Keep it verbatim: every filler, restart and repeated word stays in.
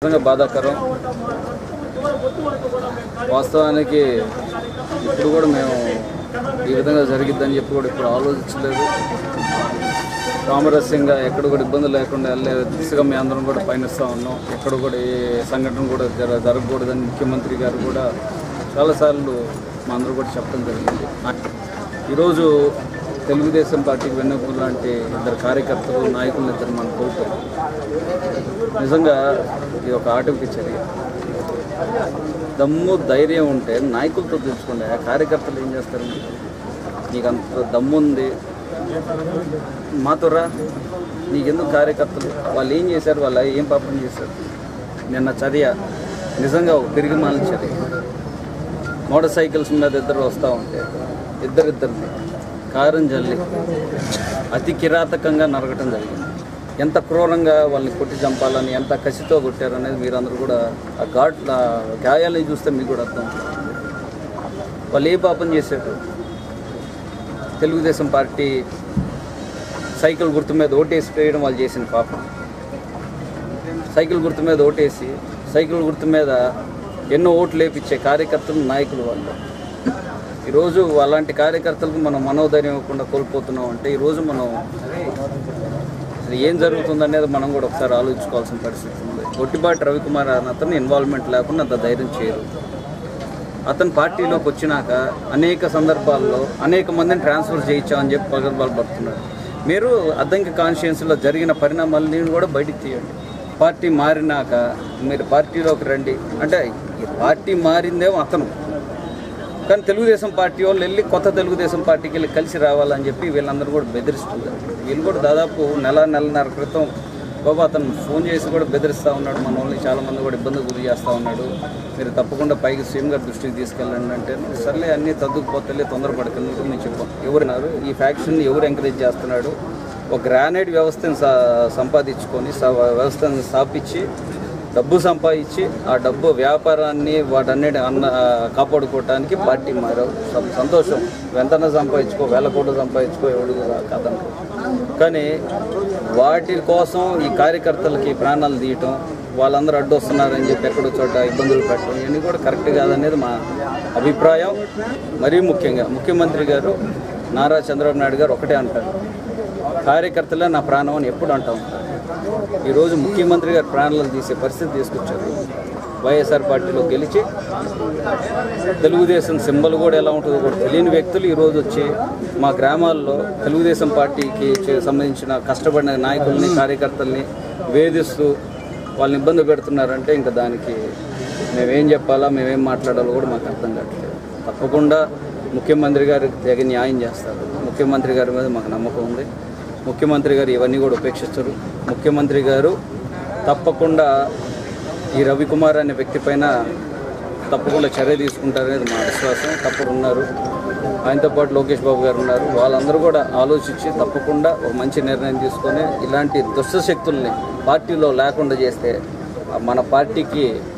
ఖచ్చితంగా బాధాకరం. వాస్తవానికి ఇప్పుడు కూడా మేము ఈ విధంగా జరిగిద్దని చెప్పి కూడా ఇప్పుడు ఆలోచించలేదు. సామరస్యంగా ఎక్కడ కూడా ఇబ్బంది లేకుండా వెళ్ళే దిశగా మేము అందరం కూడా పయనిస్తూ ఉన్నాం. ఎక్కడ కూడా ఏ సంఘటన కూడా జర జరగకూడదని ముఖ్యమంత్రి గారు కూడా చాలాసార్లు మా అందరూ కూడా చెప్పడం జరిగింది. ఈరోజు తెలుగుదేశం పార్టీకి వెన్నెముక లాంటి ఇద్దరు కార్యకర్తలు నాయకులను ఇద్దరు మనం కోల్పోయాం. నిజంగా ఇది ఒక ఆటవిక చర్య. దమ్ము ధైర్యం ఉంటే నాయకులతో తెలుసుకోండి. ఆ కార్యకర్తలు ఏం చేస్తారు? నీకు అంత దమ్ముంది మాతోరా, నీకెందుకు కార్యకర్తలు? వాళ్ళు ఏం చేశారు? వాళ్ళు ఏం పాపం చేశారు? నిన్న చర్య నిజంగా ఒక తిరిగి మాలిన చర్య. మోటార్ సైకిల్స్ మీద ఇద్దరు వస్తూ ఉంటే ఇద్దరిద్దరిని కారం జల్లి అతి కిరాతకంగా నరకటం జరిగింది. ఎంత క్రూరంగా వాళ్ళని కొట్టి చంపాలని ఎంత కసితో కొట్టారు అనేది మీరందరూ కూడా ఆ ఘాట్ల గాయాలని చూస్తే మీకు కూడా అర్థం. వాళ్ళు ఏ పాపం చేశారు? తెలుగుదేశం పార్టీ సైకిల్ గుర్తు మీద ఓటేసి వేయడం వాళ్ళు చేసిన పాపం. సైకిల్ గుర్తు మీద ఓటేసి సైకిల్ గుర్తు మీద ఎన్నో ఓట్లు వేపించే కార్యకర్తలు నాయకులు వాళ్ళు. ఈరోజు అలాంటి కార్యకర్తలకు మనం మనోధైర్యం ఇవ్వకుండా కోల్పోతున్నాం అంటే ఈరోజు మనం ఏం జరుగుతుందనేది మనం కూడా ఒకసారి ఆలోచించుకోవాల్సిన పరిస్థితి ఉంది. గొట్టిపాటి రవికుమార్ అన్న అతను ఇన్వాల్వ్మెంట్ లేకుండా అంత ధైర్యం చేయరు. అతను పార్టీలోకి వచ్చినాక అనేక సందర్భాల్లో అనేక మందిని ట్రాన్స్ఫర్ చేయించామని చెప్పి పగలబాలు పడుతున్నారు. మీరు అద్దంకి కాన్స్టిట్యుయెన్సీలో జరిగిన పరిణామాలని కూడా బయటికి తీయండి. పార్టీ మారినాక మీరు పార్టీలోకి రండి అంటే పార్టీ మారిందేమో అతను, కానీ తెలుగుదేశం పార్టీ వాళ్ళు వెళ్ళి కొత్త తెలుగుదేశం పార్టీకి వెళ్ళి కలిసి రావాలని చెప్పి వీళ్ళందరూ కూడా బెదిరిస్తున్నారు. వీళ్ళు కూడా దాదాపు నెల నెలన్నర క్రితం బాబా అతను ఫోన్ చేసి కూడా బెదిరిస్తూ ఉన్నాడు. మన వాళ్ళని చాలామంది కూడా ఇబ్బంది గురి చేస్తూ ఉన్నాడు. మీరు తప్పకుండా పైకి సీఎం గారి దృష్టికి తీసుకెళ్ళండి అంటే సర్లే అన్నీ తగ్గుకుపోతలే తొందరపడకందుకు నేను చెప్పాను. ఎవరున్నారు ఈ ఫ్యాక్షన్ ఎవరు ఎంకరేజ్ చేస్తున్నాడు? ఒక గ్రానైడ్ వ్యవస్థను సంపాదించుకొని వ్యవస్థను స్థాపించి డబ్బు సంపాదించి ఆ డబ్బు వ్యాపారాన్ని వాటన్నిటి అన్న కాపాడుకోవటానికి పార్టీ మారావు. సంతోషం, ఎంతనా సంపాదించుకో, వేల కోట్లు సంపాదించుకో, ఎవడు కథను. కానీ వాటి కోసం ఈ కార్యకర్తలకి ప్రాణాలు తీయటం, వాళ్ళందరూ అడ్డు వస్తున్నారని చెప్పి ఎక్కడో చోట ఇబ్బందులు పెట్టడం ఇవన్నీ కూడా కరెక్ట్ కాదనేది మా అభిప్రాయం. మరీ ముఖ్యంగా ముఖ్యమంత్రి గారు నారా చంద్రబాబు నాయుడు గారు ఒకటే అంటారు, కార్యకర్తలే నా ప్రాణం అని ఎప్పుడు అంటూ ఉంటారు. ఈరోజు ముఖ్యమంత్రి గారు ప్రాణాలను తీసే పరిస్థితి తీసుకొచ్చారు. వైఎస్ఆర్ పార్టీలో గెలిచి తెలుగుదేశం సింబల్ కూడా ఎలా ఉంటుందో కూడా తెలియని వ్యక్తులు ఈరోజు వచ్చి మా గ్రామాల్లో తెలుగుదేశం పార్టీకి సంబంధించిన కష్టపడిన నాయకుల్ని కార్యకర్తల్ని వేధిస్తూ వాళ్ళని ఇబ్బంది పెడుతున్నారంటే ఇంకా దానికి మేమేం చెప్పాలా, మేమేం మాట్లాడాలో కూడా మాకు అర్థం కావట్లేదు. తప్పకుండా ముఖ్యమంత్రి గారికి తగిన న్యాయం చేస్తారు. ముఖ్యమంత్రి గారి మీద మాకు నమ్మకం ఉంది. ముఖ్యమంత్రి గారు ఇవన్నీ కూడా ఉపేక్షిస్తారు. ముఖ్యమంత్రి గారు తప్పకుండా ఈ రవికుమార్ అనే వ్యక్తి పైన తప్పకుండా చర్య తీసుకుంటారనేది మా విశ్వాసం. తప్పకుండా ఉన్నారు. ఆయనతో పాటు లోకేష్ బాబు గారు ఉన్నారు. వాళ్ళందరూ కూడా ఆలోచించి తప్పకుండా ఒక మంచి నిర్ణయం తీసుకొని ఇలాంటి దుష్ట శక్తుల్ని పార్టీలో లేకుండా చేస్తే మన పార్టీకి